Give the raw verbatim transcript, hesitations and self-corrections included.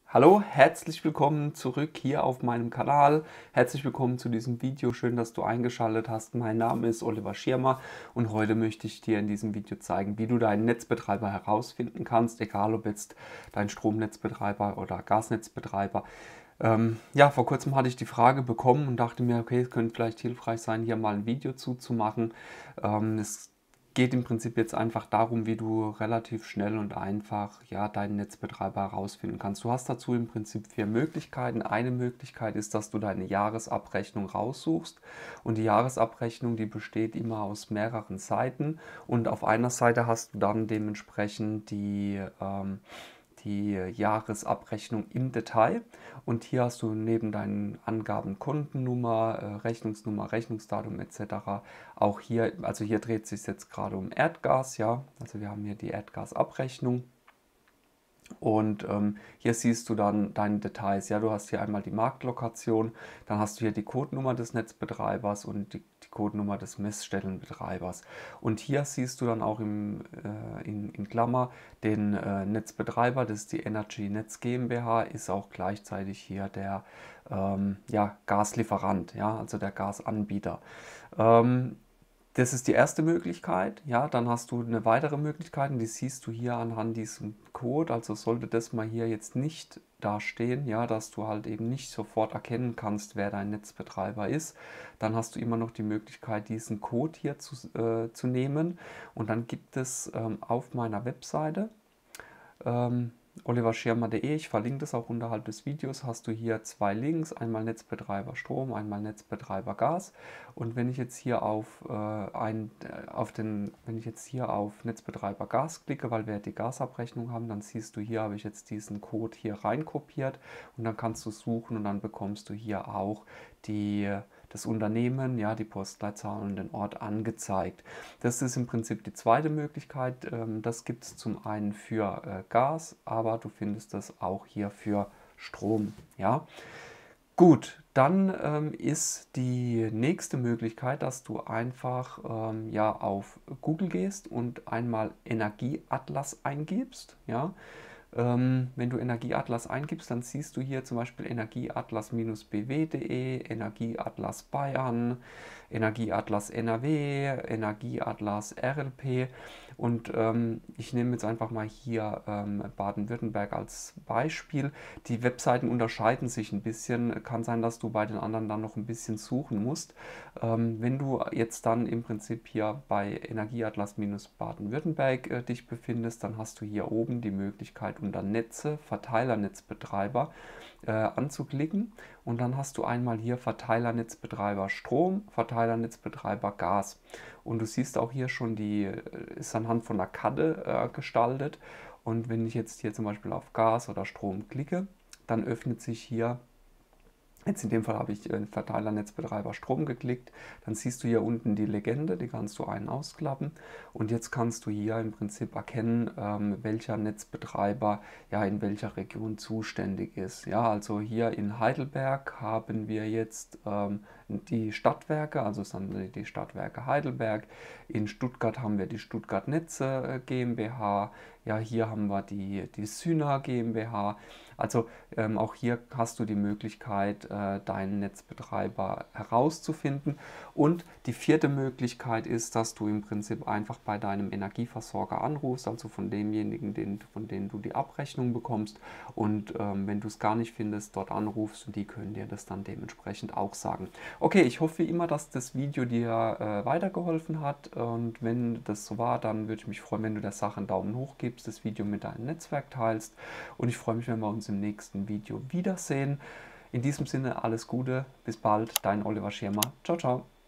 Hallo, herzlich willkommen zurück hier auf meinem Kanal. Herzlich willkommen zu diesem Video. Schön, dass du eingeschaltet hast. Mein Name ist Oliver Schirmer und heute möchte ich dir in diesem Video zeigen, wie du deinen Netzbetreiber herausfinden kannst, egal ob jetzt dein Stromnetzbetreiber oder Gasnetzbetreiber. Ähm, ja, vor kurzem hatte ich die Frage bekommen und dachte mir, okay, es könnte vielleicht hilfreich sein, hier mal ein Video zuzumachen. Ähm, es geht im Prinzip jetzt einfach darum, wie du relativ schnell und einfach ja, deinen Netzbetreiber herausfinden kannst. Du hast dazu im Prinzip vier Möglichkeiten. Eine Möglichkeit ist, dass du deine Jahresabrechnung raussuchst, und die Jahresabrechnung, die besteht immer aus mehreren Seiten, und auf einer Seite hast du dann dementsprechend die ähm, die Jahresabrechnung im Detail, und hier hast du neben deinen Angaben Kundennummer, äh, Rechnungsnummer, Rechnungsdatum et cetera auch hier, also hier dreht es sich jetzt gerade um Erdgas, ja, also wir haben hier die Erdgasabrechnung. Und ähm, hier siehst du dann deine Details. Ja, du hast hier einmal die Marktlokation, dann hast du hier die Codenummer des Netzbetreibers und die, die Codenummer des Messstellenbetreibers. Und hier siehst du dann auch im, äh, in, in Klammer den äh, Netzbetreiber, das ist die Energy Netz GmbH, ist auch gleichzeitig hier der ähm, ja, Gaslieferant, ja, also der Gasanbieter. Ähm, Das ist die erste Möglichkeit. Ja, dann hast du eine weitere Möglichkeit, und die siehst du hier anhand diesem Code. Also sollte das mal hier jetzt nicht dastehen, ja, dass du halt eben nicht sofort erkennen kannst, wer dein Netzbetreiber ist, dann hast du immer noch die Möglichkeit, diesen Code hier zu, äh, zu nehmen. Und dann gibt es ähm, auf meiner Webseite ähm, oliver schirmer punkt de, ich verlinke das auch unterhalb des Videos, hast du hier zwei Links, einmal Netzbetreiber Strom, einmal Netzbetreiber Gas. Und wenn ich jetzt hier auf, äh, ein, auf den, wenn ich jetzt hier auf Netzbetreiber Gas klicke, weil wir die Gasabrechnung haben, dann siehst du, hier habe ich jetzt diesen Code hier rein kopiert, und dann kannst du suchen und dann bekommst du hier auch die, das Unternehmen, ja, die Postleitzahl und den Ort angezeigt. Das ist im Prinzip die zweite Möglichkeit. Das gibt es zum einen für äh, Gas, aber du findest das auch hier für Strom. Ja? Gut, dann ähm, ist die nächste Möglichkeit, dass du einfach ähm, ja, auf Google gehst und einmal Energieatlas eingibst. Ja? Ähm, wenn du Energieatlas eingibst, dann siehst du hier zum Beispiel Energieatlas B W punkt de, Energieatlas Bayern, Energieatlas N R W, Energieatlas R L P, und ähm, ich nehme jetzt einfach mal hier ähm, Baden-Württemberg als Beispiel. Die Webseiten unterscheiden sich ein bisschen, kann sein, dass du bei den anderen dann noch ein bisschen suchen musst. Ähm, wenn du jetzt dann im Prinzip hier bei Energieatlas Baden-Württemberg äh, dich befindest, dann hast du hier oben die Möglichkeit, unter Netze, Verteilernetzbetreiber äh, anzuklicken, und dann hast du einmal hier Verteilernetzbetreiber Strom, Verteilernetzbetreiber Gas, und du siehst auch hier schon, die ist anhand von einer Karte äh, gestaltet, und wenn ich jetzt hier zum Beispiel auf Gas oder Strom klicke, dann öffnet sich hier, jetzt in dem Fall habe ich äh, Verteilernetzbetreiber Strom geklickt, dann siehst du hier unten die Legende, die kannst du ein- ausklappen, und jetzt kannst du hier im Prinzip erkennen, ähm, welcher Netzbetreiber ja in welcher Region zuständig ist. Ja, also hier in Heidelberg haben wir jetzt ähm, die Stadtwerke, also es sind die Stadtwerke Heidelberg, in Stuttgart haben wir die Stuttgart Netze äh, GmbH, ja, hier haben wir die, die Syna GmbH. Also ähm, auch hier hast du die Möglichkeit, äh, deinen Netzbetreiber herauszufinden. Und die vierte Möglichkeit ist, dass du im Prinzip einfach bei deinem Energieversorger anrufst, also von demjenigen, den, von denen du die Abrechnung bekommst. Und ähm, wenn du es gar nicht findest, dort anrufst, und die können dir das dann dementsprechend auch sagen. Okay, ich hoffe wie immer, dass das Video dir äh, weitergeholfen hat, und wenn das so war, dann würde ich mich freuen, wenn du der Sache einen Daumen hoch gibst, das Video mit deinem Netzwerk teilst, und ich freue mich, wenn wir uns im nächsten Video wiedersehen. In diesem Sinne alles Gute, bis bald, dein Oliver Schirmer. Ciao, ciao.